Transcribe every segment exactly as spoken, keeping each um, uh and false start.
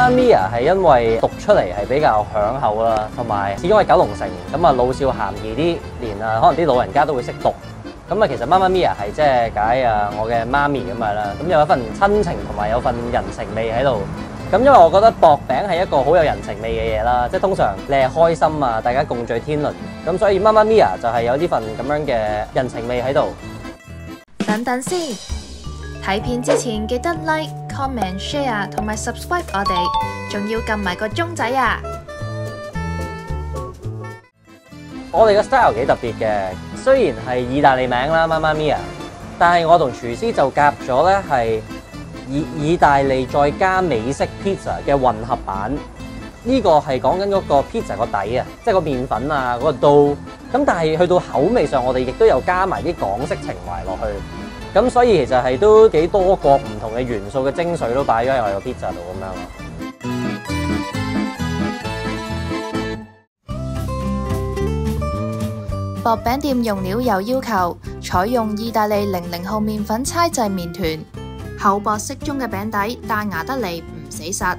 媽咪係因為讀出嚟係比較響口啦，同埋始終係九龍城，咁啊老少咸宜啲，連啊可能啲老人家都會識讀。咁啊，其實媽媽咪啊係即係解啊我嘅媽咪咁啊啦，咁有一份親情同埋有份人情味喺度。咁因為我覺得薄餅係一個好有人情味嘅嘢啦，即係通常你係開心啊，大家共聚天倫，咁所以媽媽咪啊就係有呢份咁樣嘅人情味喺度。 等等先，睇片之前記得 like、comment、share 同埋 subscribe 我哋，仲要撳埋個鐘仔啊！ 我哋嘅 style 幾特別嘅，雖然係意大利名啦，媽媽咪啊，但係我同廚師就夾咗咧係意意大利再加美式 pizza 嘅混合版。呢、這個係講緊嗰個 pizza 個底啊，即係個麵粉啊，嗰、那個 dough。咁但係去到口味上，我哋亦都有加埋啲港式情懷落去。咁所以其實係都幾多國唔同嘅元素嘅精髓都擺咗喺我哋個 pizza 度咁樣咯。 薄餅店用料有要求，採用意大利零零號麵粉搓製麵團，厚薄適中嘅餅底，彈牙得嚟唔死實。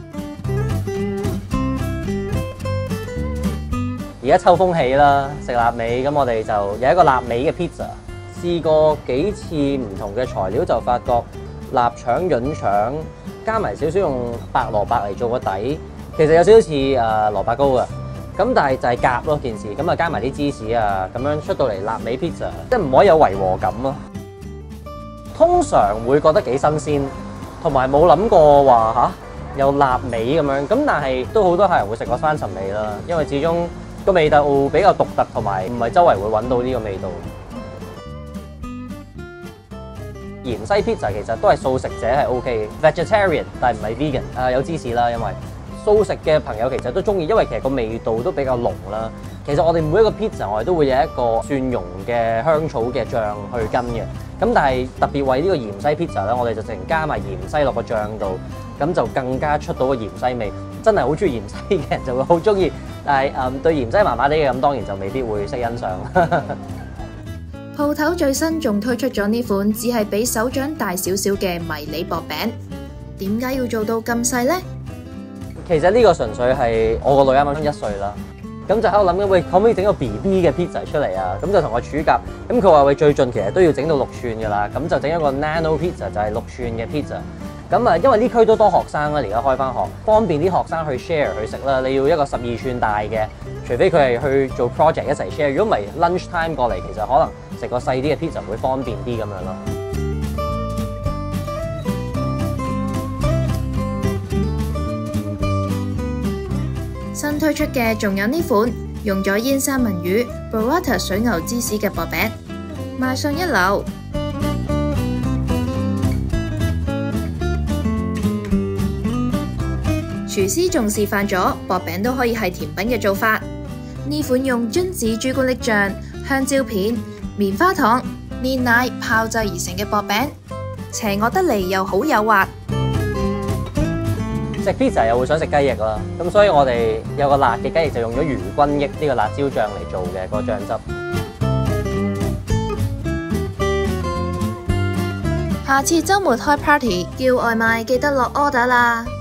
而家秋風起啦，食臘味，咁我哋就有一個臘味嘅 pizza。試過幾次唔同嘅材料，就發覺臘腸、潤腸加埋少少用白蘿蔔嚟做個底，其實有少少似誒蘿蔔糕嘅。咁但係就係夾咯件事，咁啊加埋啲芝士啊，咁樣出到嚟臘味 pizza，即係唔可以有違和感咯。通常會覺得幾新鮮，同埋冇諗過話嚇有臘味咁樣。咁但係都好多客人會食過山尋味啦，因為始終個味道比較獨特，同埋唔係周圍會揾到呢個味道。芫茜 pizza 其實都係素食者係 OK 嘅 ，vegetarian 但係唔係 vegan， 啊有芝士啦，因為素食嘅朋友其實都中意，因為其實個味道都比較濃啦。其實我哋每一個 pizza 我哋都會有一個蒜蓉嘅香草嘅醬去跟嘅，咁但係特別為呢個芫茜 pizza 咧，我哋就淨加埋芫茜落個醬度，咁就更加出到個芫茜味。真係好中意芫茜嘅人就會好中意，但係誒、嗯、對芫茜麻麻地嘅咁當然就未必會識欣賞。 鋪頭最新仲推出咗呢款只係比手掌大少少嘅迷你薄餅，點解要做到咁細呢？ 其實呢個純粹係我個女啱啱一歲啦，咁就喺度諗緊，喂，可唔可以整個 B B 嘅 pizza 出嚟啊？咁就同我處夾，咁佢話喂，最盡其實都要整到六寸㗎啦，咁就整一個 nano pizza 就係六寸嘅 pizza。咁啊，因為呢區都多學生啦，而家開翻學，方便啲學生去 share 去食啦。你要一個十二寸大嘅，除非佢係去做 project 一齊 share。如果唔係 lunch time 過嚟，其實可能食個細啲嘅 pizza 會方便啲咁樣咯。 新推出嘅仲有呢款用咗煙三文魚、burrata 水牛芝士嘅薄餅，賣相一流。廚師仲示範咗薄餅都可以係甜品嘅做法。呢款用榛子朱古力醬、香蕉片、棉花糖、煉奶炮製而成嘅薄餅，邪惡得嚟又好誘惑。 食 pizza 又會想食雞翼啦，咁所以我哋有個辣嘅雞翼就用咗餘均益呢個辣椒醬嚟做嘅個醬汁。 下次週末開 party 叫外賣記得落 order 啦！